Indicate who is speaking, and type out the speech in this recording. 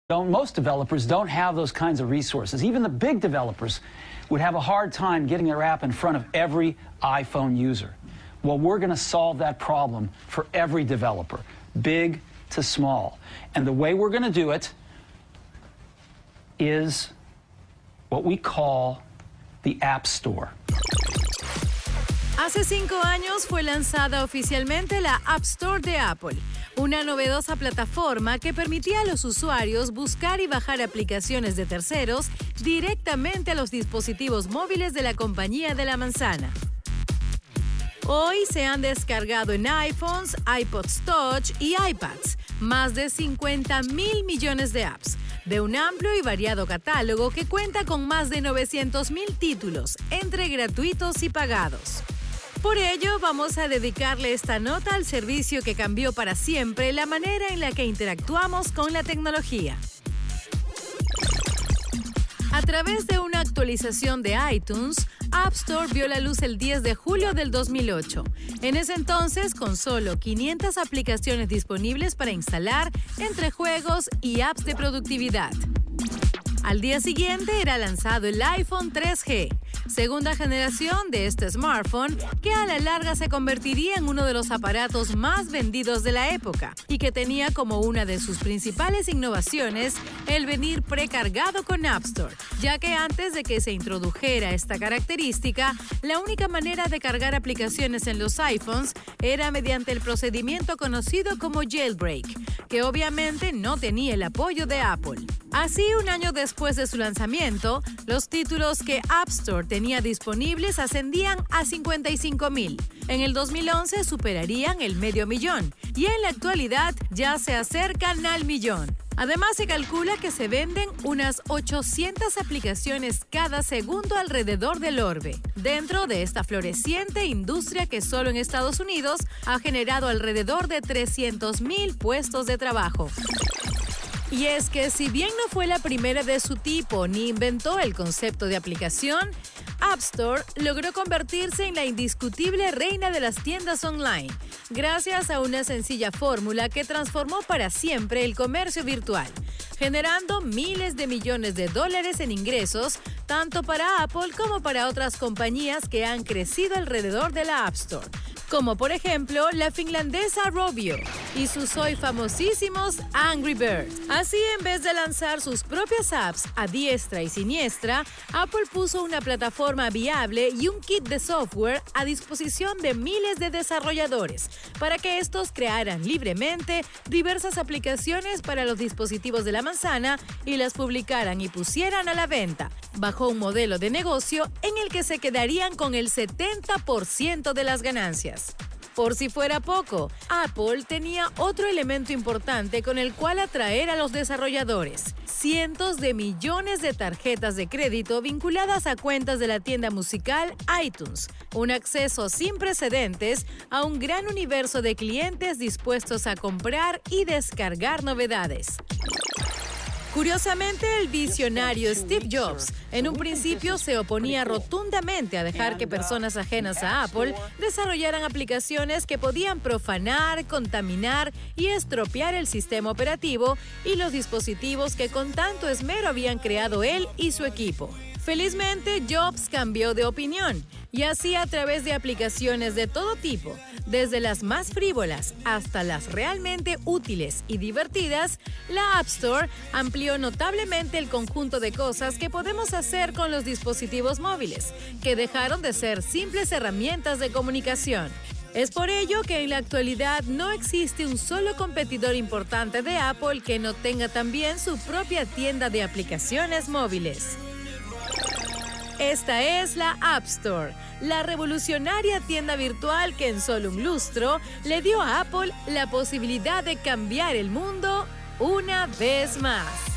Speaker 1: Most developers don't have those kinds of resources. Even the big developers would have a hard time getting their app in front of every iPhone user. Well, we're going to solve that problem for every developer, big to small. And the way we're going to do it is what we call the App Store.
Speaker 2: Hace 5 años fue lanzada oficialmente la App Store de Apple, una novedosa plataforma que permitía a los usuarios buscar y bajar aplicaciones de terceros directamente a los dispositivos móviles de la compañía de la manzana. Hoy se han descargado en iPhones, iPods Touch y iPads más de 50.000 millones de apps, de un amplio y variado catálogo que cuenta con más de 900.000 títulos, entre gratuitos y pagados. Por ello, vamos a dedicarle esta nota al servicio que cambió para siempre la manera en la que interactuamos con la tecnología. A través de una actualización de iTunes, App Store vio la luz el 10 de julio del 2008. En ese entonces, con solo 500 aplicaciones disponibles para instalar entre juegos y apps de productividad. Al día siguiente era lanzado el iPhone 3G, segunda generación de este smartphone que a la larga se convertiría en uno de los aparatos más vendidos de la época y que tenía como una de sus principales innovaciones el venir precargado con App Store, ya que antes de que se introdujera esta característica, la única manera de cargar aplicaciones en los iPhones era mediante el procedimiento conocido como jailbreak, que obviamente no tenía el apoyo de Apple. Así, un año después de su lanzamiento, los títulos que App Store tenía disponibles ascendían a 55.000. En el 2011 superarían el 500.000 y en la actualidad ya se acercan al 1.000.000. Además, se calcula que se venden unas 800 aplicaciones cada segundo alrededor del orbe, dentro de esta floreciente industria que solo en Estados Unidos ha generado alrededor de 300.000 puestos de trabajo. Y es que si bien no fue la primera de su tipo ni inventó el concepto de aplicación, App Store logró convertirse en la indiscutible reina de las tiendas online, gracias a una sencilla fórmula que transformó para siempre el comercio virtual, generando miles de millones de dólares en ingresos, tanto para Apple como para otras compañías que han crecido alrededor de la App Store, como por ejemplo la finlandesa Rovio y sus hoy famosísimos Angry Birds. Así, en vez de lanzar sus propias apps a diestra y siniestra, Apple puso una plataforma viable y un kit de software a disposición de miles de desarrolladores para que estos crearan libremente diversas aplicaciones para los dispositivos de la manzana y las publicaran y pusieran a la venta, bajo un modelo de negocio en el que se quedarían con el 70% de las ganancias. Por si fuera poco, Apple tenía otro elemento importante con el cual atraer a los desarrolladores: cientos de millones de tarjetas de crédito vinculadas a cuentas de la tienda musical iTunes, un acceso sin precedentes a un gran universo de clientes dispuestos a comprar y descargar novedades. Curiosamente, el visionario Steve Jobs en un principio se oponía rotundamente a dejar que personas ajenas a Apple desarrollaran aplicaciones que podían profanar, contaminar y estropear el sistema operativo y los dispositivos que con tanto esmero habían creado él y su equipo. Felizmente, Jobs cambió de opinión y así, a través de aplicaciones de todo tipo, desde las más frívolas hasta las realmente útiles y divertidas, la App Store amplió notablemente el conjunto de cosas que podemos hacer con los dispositivos móviles, que dejaron de ser simples herramientas de comunicación. Es por ello que en la actualidad no existe un solo competidor importante de Apple que no tenga también su propia tienda de aplicaciones móviles. Esta es la App Store, la revolucionaria tienda virtual que en solo un lustro le dio a Apple la posibilidad de cambiar el mundo una vez más.